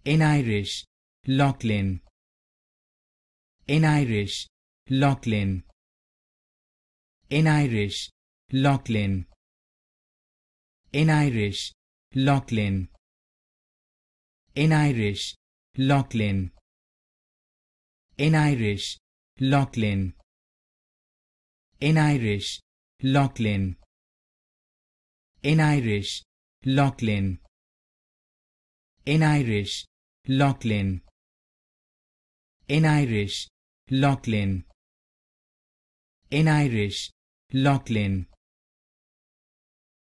In Irish, Lachlan. In Irish, Lachlan. In Irish, Lachlan. In Irish, Lachlan. In Irish, Lachlan. In Irish, Lachlan. In Irish, Lachlan. In Irish, Lachlan. In Irish, Lachlan. In Irish, Lachlan. In Irish, Lachlan.